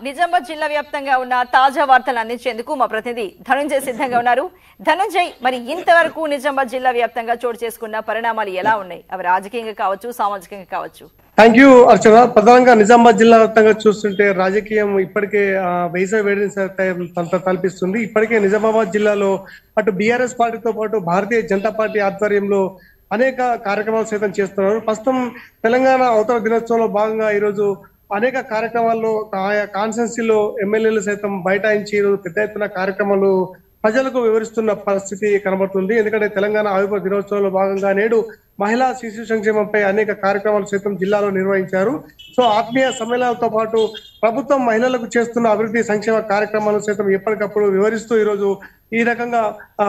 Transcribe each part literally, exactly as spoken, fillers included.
నిజామాబాద్ జిల్లా వ్యాప్తంగా ఉన్న తాజా వార్తలు అందించేందుకు మా ప్రతినిధి ధనుంజయ్ సిద్ధంగా ఉన్నారు. ధనుంజయ్, మరి ఇంతవరకు నిజామాబాద్ జిల్లా వ్యాప్తంగా చోటు చేసుకున్న పరిణామాలు ఎలా ఉన్నాయి? అవి రాజకీయంగా కావచ్చు, సామాజికంగా కావచ్చు. Thank you Archana. ప్రధానంగా నిజామాబాద్ జిల్లా వ్యాప్తంగా చూస్తుంటే రాజకీయం ఇప్పటికే వేసవి వేడిని తలపిస్తుంది. ఇప్పటికే నిజామాబాద్ జిల్లాలో అటు బీఆర్ఎస్ పార్టీతో పాటు భారతీయ జనతా పార్టీ ఆధ్వర్యంలో అనేక కార్యక్రమాలు సైతం చేస్తున్నారు. ప్రస్తుతం తెలంగాణ అవతరణ దినోత్సవంలో భాగంగా ఈరోజు అనేక కార్యక్రమాల్లో ఆయా కాన్స్టిట్యున్సీలో ఎమ్మెల్యేలు సైతం బైఠాయించి పెద్ద ఎత్తున కార్యక్రమాలు ప్రజలకు వివరిస్తున్న పరిస్థితి కనబడుతుంది. ఎందుకంటే తెలంగాణ ఆవిర్భావ దినోత్సవంలో భాగంగా నేడు మహిళా శిశు సంక్షేమంపై అనేక కార్యక్రమాలు సైతం జిల్లాలో నిర్వహించారు. సో ఆత్మీయ సమ్మేళనాలతో పాటు ప్రభుత్వం మహిళలకు చేస్తున్న అభివృద్ధి సంక్షేమ కార్యక్రమాలను సైతం ఎప్పటికప్పుడు వివరిస్తూ ఈరోజు ఈ రకంగా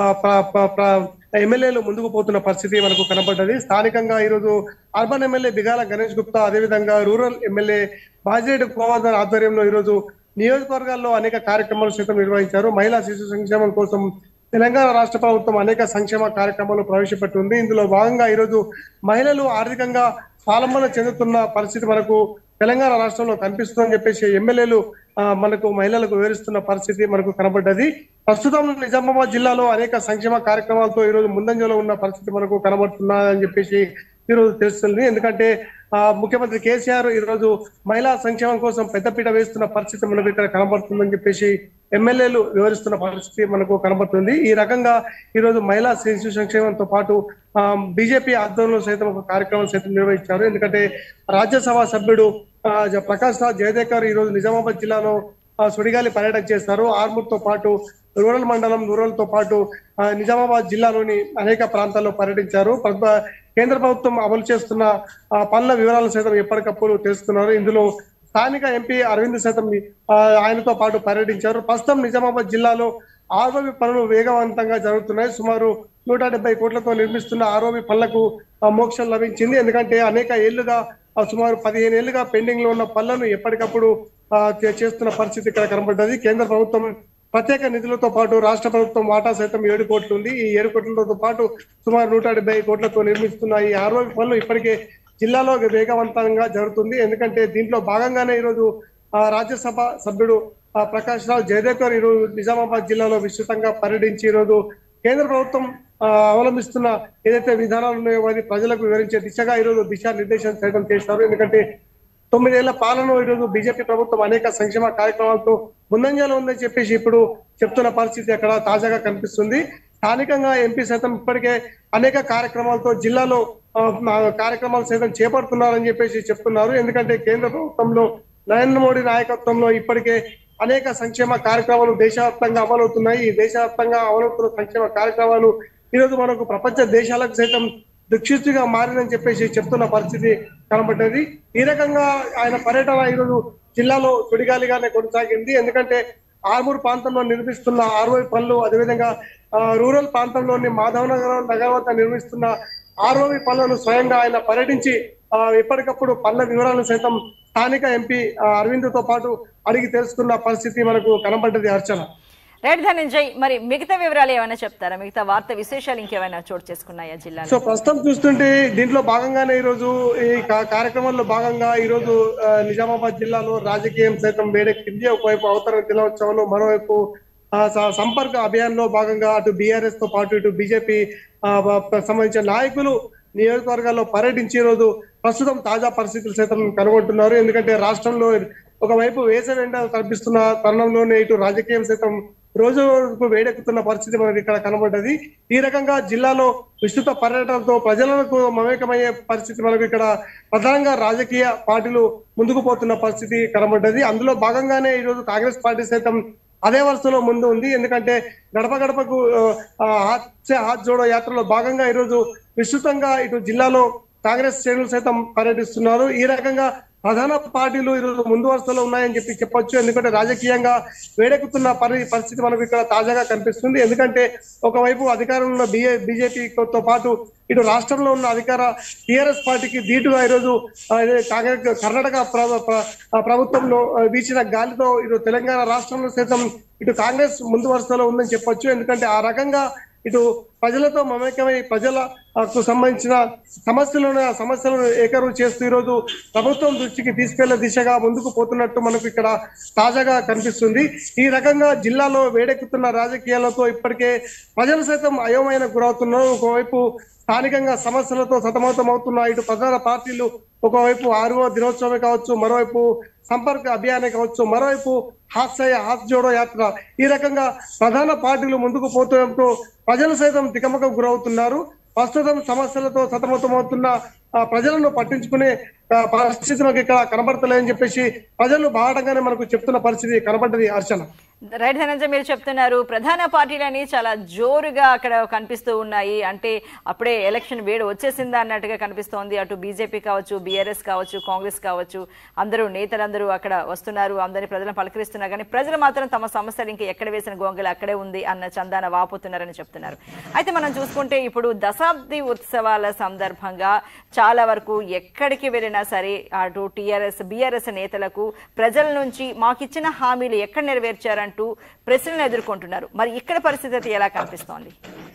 ఎమ్మెల్యేలు ముందుకు పోతున్న పరిస్థితి మనకు కనబడ్డది. స్థానికంగా ఈరోజు అర్బన్ ఎమ్మెల్యే బిగాల గణేష్ గుప్తా, అదేవిధంగా రూరల్ ఎమ్మెల్యే బాజిరెడ్డి గోవర్ధన్ ఆధ్వర్యంలో ఈరోజు నియోజకవర్గాల్లో అనేక కార్యక్రమాలు సైతం నిర్వహించారు. మహిళా శిశు సంక్షేమం కోసం తెలంగాణ రాష్ట్ర ప్రభుత్వం అనేక సంక్షేమ కార్యక్రమాలు ప్రవేశపెట్టింది. ఇందులో భాగంగా ఈరోజు మహిళలు ఆర్థికంగా స్వావలంబన చెందుతున్న పరిస్థితి మనకు తెలంగాణ రాష్ట్రంలో కనిపిస్తుందని చెప్పేసి ఎమ్మెల్యేలు మనకు మహిళలకు వివరిస్తున్న పరిస్థితి మనకు కనబడ్డది. ప్రస్తుతం నిజామాబాద్ జిల్లాలో అనేక సంక్షేమ కార్యక్రమాలతో ఈరోజు ముందంజలో ఉన్న పరిస్థితి మనకు కనబడుతున్నాయని చెప్పేసి ఈరోజు తెలుస్తుంది. ఎందుకంటే ఆ ముఖ్యమంత్రి కేసీఆర్ ఈరోజు మహిళా సంక్షేమం కోసం పెద్దపీట వేస్తున్న పరిస్థితి మనకు ఇక్కడ కనబడుతుందని చెప్పేసి ఎమ్మెల్యేలు వివరిస్తున్న పరిస్థితి మనకు కనబడుతుంది. ఈ రకంగా ఈరోజు మహిళా శిశు సంక్షేమంతో పాటు ఆ బీజేపీ ఆధ్వర్యంలో సైతం ఒక కార్యక్రమం సైతం నిర్వహించారు. ఎందుకంటే రాజ్యసభ సభ్యుడు ప్రకాష్ రాజ్ జయదేకర్ ఈరోజు నిజామాబాద్ జిల్లాలో సుడిగాలి పర్యటన చేస్తారు. ఆర్మూర్ తో పాటు రూరల్ మండలం రూరల్ తో పాటు నిజామాబాద్ జిల్లాలోని అనేక ప్రాంతాల్లో పర్యటించారు. కేంద్ర ప్రభుత్వం అమలు చేస్తున్న పనుల వివరాలు సైతం ఎప్పటికప్పుడు తెలుస్తున్నారు. ఇందులో స్థానిక ఎంపీ అరవింద్ సైతం ఆయనతో పాటు పర్యటించారు. ప్రస్తుతం నిజామాబాద్ జిల్లాలో ఆర్ఓబి పనులు వేగవంతంగా జరుగుతున్నాయి. సుమారు నూట డెబ్బై కోట్లతో నిర్మిస్తున్న ఆర్ఓబి పనులకు మోక్షం లభించింది. ఎందుకంటే అనేక ఏళ్లుగా సుమారు పదిహేను ఏళ్లుగా పెండింగ్ లో ఉన్న పనులను ఎప్పటికప్పుడు చేస్తున్న పరిస్థితి ఇక్కడ కనబడ్డది. కేంద్ర ప్రభుత్వం ప్రత్యేక నిధులతో పాటు రాష్ట్ర ప్రభుత్వం వాటా సైతం ఏడు కోట్లు ఉంది. ఈ ఏడు కోట్లతో పాటు సుమారు నూట డెబ్బై కోట్లతో నిర్మిస్తున్న ఈ ఆర్ఓబి పనులు ఇప్పటికే జిల్లాలో వేగవంతంగా జరుగుతుంది. ఎందుకంటే దీంట్లో భాగంగానే ఈరోజు రాజ్యసభ సభ్యుడు ప్రకాష్ రావు జయదేకర్ ఈరోజు నిజామాబాద్ జిల్లాలో విస్తృతంగా పర్యటించి ఈరోజు కేంద్ర ప్రభుత్వం అవలంబిస్తున్న ఏదైతే విధానాలు ఉన్నాయో అది ప్రజలకు వివరించే దిశగా ఈరోజు దిశా నిర్దేశం సైతం చేశారు. ఎందుకంటే తొమ్మిదేళ్ల పాలన ఈరోజు బీజేపీ ప్రభుత్వం అనేక సంక్షేమ కార్యక్రమాలతో ముందంజలో ఉందని చెప్పేసి ఇప్పుడు చెప్తున్న పరిస్థితి అక్కడ తాజాగా కనిపిస్తుంది. స్థానికంగా ఎంపీ సైతం ఇప్పటికే అనేక కార్యక్రమాలతో జిల్లాలో కార్యక్రమాలు సైతం చేపడుతున్నారని చెప్పేసి చెప్తున్నారు. ఎందుకంటే కేంద్ర ప్రభుత్వంలో నరేంద్ర మోడీ నాయకత్వంలో ఇప్పటికే అనేక సంక్షేమ కార్యక్రమాలు దేశవ్యాప్తంగా అమలవుతున్నాయి. ఈ దేశవ్యాప్తంగా అమలవుతున్న సంక్షేమ కార్యక్రమాలు ఈరోజు మనకు ప్రపంచ దేశాలకు సైతం దిక్సూచిగా మారిందని చెప్పేసి చెప్తున్న పరిస్థితి కనబడ్డది. ఈ రకంగా ఆయన పర్యటన ఈరోజు జిల్లాలో సుడిగాలిగానే కొనసాగింది. ఎందుకంటే ఆర్మూర్ ప్రాంతంలో నిర్మిస్తున్న ఆర్ఓబి పనులు, అదేవిధంగా రూరల్ ప్రాంతంలోని మాధవనగర్ నగర్ వద్ద నిర్మిస్తున్న ఆర్ఓబి పనులను స్వయంగా ఆయన పర్యటించి ఎప్పటికప్పుడు పనుల వివరాలను సైతం స్థానిక ఎంపీ అరవింద్ తో పాటు అడిగి తెలుసుకున్న పరిస్థితి మనకు కనబడ్డది. అర్చన. రైట్ ధనంజయ్, మరి మిగతా వివరాలు ఏమైనా చెప్తారా? మిగతా వార్త విశేషాలు ఇంకేమైనా చోటు చేసుకున్నాయా జిల్లా? సో ప్రస్తుతం చూస్తుంటే దీంట్లో భాగంగానే ఈరోజు ఈ కార్యక్రమంలో భాగంగా ఈరోజు నిజామాబాద్ జిల్లాలో రాజకీయం సైతం వేడెక్కింది. ఒకవైపు అవతరణ దినోత్సవంలో, మరోవైపు సంపర్క అభియాన్ లో భాగంగా అటు బీఆర్ఎస్ తో పాటు ఇటు బీజేపీ సంబంధించిన నాయకులు నియోజకవర్గాల్లో పర్యటించి ఈరోజు ప్రస్తుతం తాజా పరిస్థితులు సైతం కనుగొంటున్నారు. ఎందుకంటే రాష్ట్రంలో ఒకవైపు వేసవి ఎండలు కనిపిస్తున్న తరుణంలోనే ఇటు రాజకీయం సైతం రోజు రోజుకు వేడెక్కుతున్న పరిస్థితి మనకి ఇక్కడ కనబడ్డది. ఈ రకంగా జిల్లాలో విస్తృత పర్యటనతో ప్రజలకు మమేకమయ్యే పరిస్థితి మనకు ఇక్కడ ప్రధానంగా రాజకీయ పార్టీలు ముందుకు పోతున్న పరిస్థితి కనబడ్డది. అందులో భాగంగానే ఈరోజు కాంగ్రెస్ పార్టీ సైతం అదే వరుసలో ముందు ఉంది. ఎందుకంటే గడప గడపకు హాత్ జోడో యాత్రలో భాగంగా ఈరోజు విస్తృతంగా ఇటు జిల్లాలో కాంగ్రెస్ శ్రేణులు సైతం పర్యటిస్తున్నారు. ఈ రకంగా ప్రధాన పార్టీలు ఈరోజు ముందు వరుసలో ఉన్నాయని చెప్పి చెప్పొచ్చు. ఎందుకంటే రాజకీయంగా వేడెక్కుతున్న పరిస్థితి మనకు ఇక్కడ తాజాగా కనిపిస్తుంది. ఎందుకంటే ఒకవైపు అధికారంలో ఉన్న బీజేపీతో పాటు ఇటు రాష్ట్రంలో ఉన్న అధికార టీఆర్ఎస్ పార్టీకి ధీటుగా ఈరోజు కాంగ్రెస్ కర్ణాటక ప్రభుత్వంలో వీచిన గాలితో ఇటు తెలంగాణ రాష్ట్రంలో సైతం ఇటు కాంగ్రెస్ ముందు వరుసలో ఉందని చెప్పొచ్చు. ఎందుకంటే ఆ రకంగా ఇటు ప్రజలతో మమేకమై ప్రజల కు సంబంధించిన సమస్యలను ఆ సమస్యలను ఏకరువు చేస్తూ ఈరోజు ప్రభుత్వం దృష్టికి తీసుకెళ్లే దిశగా ముందుకు పోతున్నట్టు మనకు ఇక్కడ తాజాగా కనిపిస్తుంది. ఈ రకంగా జిల్లాలో వేడెక్కుతున్న రాజకీయాలతో ఇప్పటికే ప్రజలు సైతం అయోమయానికి గురవుతున్నారు. ఒకవైపు స్థానికంగా సమస్యలతో సతమతమవుతున్న ఇటు ప్రధాన పార్టీలు ఒకవైపు ఆరవ దినోత్సవమే కావచ్చు, మరోవైపు సంపర్క అభియానే కావచ్చు, మరోవైపు హాస్య హాస్ జోడో యాత్ర, ఈ రకంగా ప్రధాన పార్టీలు ముందుకు పోతుండటంతో ప్రజలు సైతం తికమకకు గురవుతున్నారు. ప్రస్తుతం సమస్యలతో సతమతమవుతున్న ప్రజలను పట్టించుకునే పరిస్థితి మనకి ఇక్కడ కనబడతలేదని చెప్పేసి ప్రజలు బాధగానే మనకు చెప్తున్న పరిస్థితి కనబడ్డది. అర్చన రైట్ ధనంజయ్, మీరు చెప్తున్నారు ప్రధాన పార్టీలని చాలా జోరుగా అక్కడ కనిపిస్తూ ఉన్నాయి, అంటే అప్పుడే ఎలక్షన్ వేడి వచ్చేసిందా అన్నట్టుగా కనిపిస్తోంది. అటు బీజేపీ కావచ్చు, బీఆర్ఎస్ కావచ్చు, కాంగ్రెస్ కావచ్చు, అందరూ నేతలందరూ అక్కడ వస్తున్నారు, అందరినీ ప్రజలను పలకరిస్తున్నారు. కానీ ప్రజలు మాత్రం తమ సమస్యలు ఇంకా ఎక్కడ వేసిన గొంగలు అక్కడే ఉంది అన్న చందాన వాపోతున్నారని చెప్తున్నారు. అయితే మనం చూసుకుంటే ఇప్పుడు దశాబ్ది ఉత్సవాల సందర్భంగా చాలా వరకు ఎక్కడికి వెళ్ళినా సరే అటు టీఆర్ఎస్ బీఆర్ఎస్ నేతలకు ప్రజల నుంచి మాకిచ్చిన హామీలు ఎక్కడ నెరవేర్చారంటూ ప్రశ్నలు ఎదుర్కొంటున్నారు. మరి ఇక్కడ పరిస్థితి ఎలా కనిపిస్తోంది?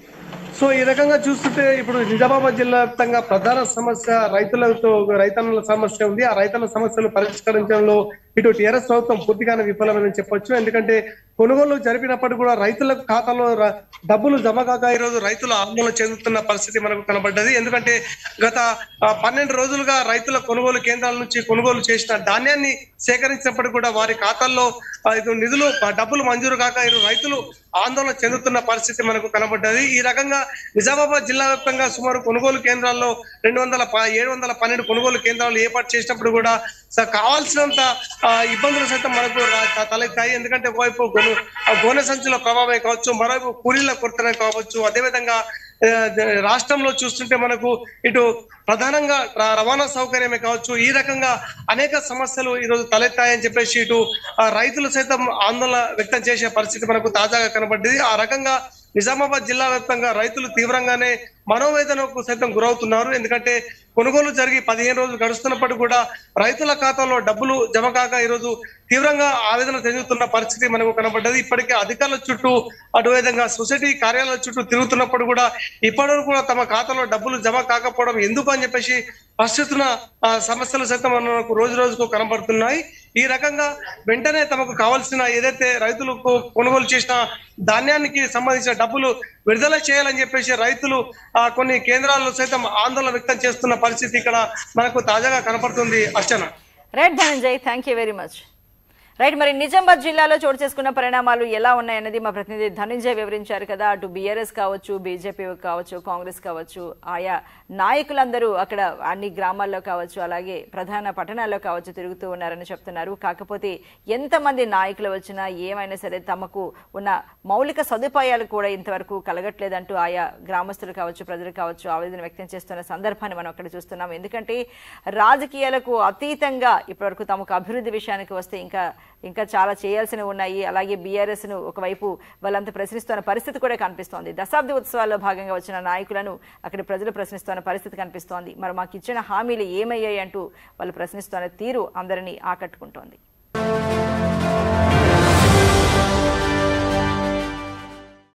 సో ఈ రకంగా చూస్తుంటే ఇప్పుడు నిజామాబాద్ జిల్లా వ్యాప్తంగా ప్రధాన సమస్య రైతులతో రైతన్నల సమస్య ఉంది. ఆ రైతుల సమస్యలు పరిష్కరించడంలో ఇటు టీఆర్ఎస్ ప్రభుత్వం పూర్తిగానే విఫలమని చెప్పొచ్చు. ఎందుకంటే కొనుగోలు జరిపినప్పటికీ కూడా రైతుల ఖాతాలో డబ్బులు జమ కాక ఈరోజు రైతులు ఆందోళన చెందుతున్న పరిస్థితి మనకు కనబడ్డది. ఎందుకంటే గత పన్నెండు రోజులుగా రైతుల కొనుగోలు కేంద్రాల నుంచి కొనుగోలు చేసిన ధాన్యాన్ని సేకరించినప్పటికీ కూడా వారి ఖాతాల్లో నిధులు డబ్బులు మంజూరు కాక ఈరోజు రైతులు ఆందోళన చెందుతున్న పరిస్థితి మనకు కనబడ్డది. ఈ రకంగా నిజామాబాద్ జిల్లా వ్యాప్తంగా సుమారు కొనుగోలు కేంద్రాల్లో రెండు వందల ఏడు వందల పన్నెండు కొనుగోలు కేంద్రాలు ఏర్పాటు చేసినప్పుడు కూడా కావాల్సినంత ఇబ్బందులు సైతం మనకు తలెత్తాయి. ఎందుకంటే ఒకవైపు గోనె సంచుల ప్రభావమే కావచ్చు, మరోవైపు కూలీల కొరతనే కావచ్చు, అదేవిధంగా రాష్ట్రంలో చూస్తుంటే మనకు ఇటు ప్రధానంగా రవాణా సౌకర్యమే కావచ్చు, ఈ రకంగా అనేక సమస్యలు ఈరోజు తలెత్తాయని చెప్పేసి ఇటు రైతులు సైతం ఆందోళన వ్యక్తం చేసే పరిస్థితి మనకు తాజాగా కనబడ్డది. ఆ రకంగా నిజామాబాద్ జిల్లా వ్యాప్తంగా రైతులు తీవ్రంగానే మనోవేదనకు సైతం గురవుతున్నారు. ఎందుకంటే కొనుగోలు జరిగి పదిహేను రోజులు గడుస్తున్నప్పటికీ కూడా రైతుల ఖాతాలో డబ్బులు జమ కాక ఈరోజు తీవ్రంగా ఆవేదన చెందుతున్న పరిస్థితి మనకు కనబడ్డది. ఇప్పటికే అధికారుల చుట్టూ అటువిధంగా సొసైటీ కార్యాలయాల చుట్టూ తిరుగుతున్నప్పుడు కూడా ఇప్పటివరకు కూడా తమ ఖాతాలో డబ్బులు జమ కాకపోవడం ఎందుకు అని చెప్పేసి ప్రస్తుతున్న సమస్యలు సైతం మనకు రోజు రోజుకు కనబడుతున్నాయి. ఈ రకంగా వెంటనే తమకు కావాల్సిన ఏదైతే రైతులకు కొనుగోలు చేసిన ధాన్యానికి సంబంధించిన డబ్బులు విడుదల చేయాలని చెప్పేసి రైతులు కొన్ని కేంద్రాల్లో సైతం ఆందోళన వ్యక్తం చేస్తున్న పరిస్థితి ఇక్కడ మనకు తాజాగా కనపడుతుంది. Archana. Right Dhananjay, thank you very much. Right, మరి నిజామాబాద్ జిల్లాలో చోటు చేసుకున్న పరిణామాలు ఎలా ఉన్నాయన్నది మా ప్రతినిధి ధనంజయ్ వివరించారు కదా. అటు బీఆర్ఎస్ కావచ్చు, బీజేపీ కావచ్చు, కాంగ్రెస్ కావచ్చు, ఆయా నాయకులందరూ అక్కడ అన్ని గ్రామాల్లో కావచ్చు, అలాగే ప్రధాన పట్టణాల్లో కావచ్చు తిరుగుతూ ఉన్నారని చెప్తున్నారు. కాకపోతే ఎంతమంది నాయకులు వచ్చినా ఏమైనా సరే తమకు ఉన్న మౌలిక సదుపాయాలు కూడా ఇంతవరకు కలగట్లేదంటూ ఆయా గ్రామస్తులు కావచ్చు, ప్రజలు కావచ్చు ఆవేదన వ్యక్తం చేస్తున్న సందర్భాన్ని మనం అక్కడ చూస్తున్నాం. ఎందుకంటే రాజకీయాలకు అతీతంగా ఇప్పటివరకు తమకు అభివృద్ధి విషయానికి వస్తే ఇంకా ఇంకా చాలా చేయాల్సినవి ఉన్నాయి. అలాగే బీఆర్ఎస్ ను ఒకవైపు వాళ్ళంతా ప్రశ్నిస్తున్న పరిస్థితి కూడా కనిపిస్తోంది. దశాబ్ది ఉత్సవాల్లో భాగంగా వచ్చిన నాయకులను అక్కడ ప్రజలు ప్రశ్నిస్తున్న పరిస్థితి కనిపిస్తోంది. మరి మాకు ఇచ్చిన హామీలు ఏమయ్యాయి అంటూ వాళ్ళు ప్రశ్నిస్తున్న తీరు అందరినీ ఆకట్టుకుంటోంది.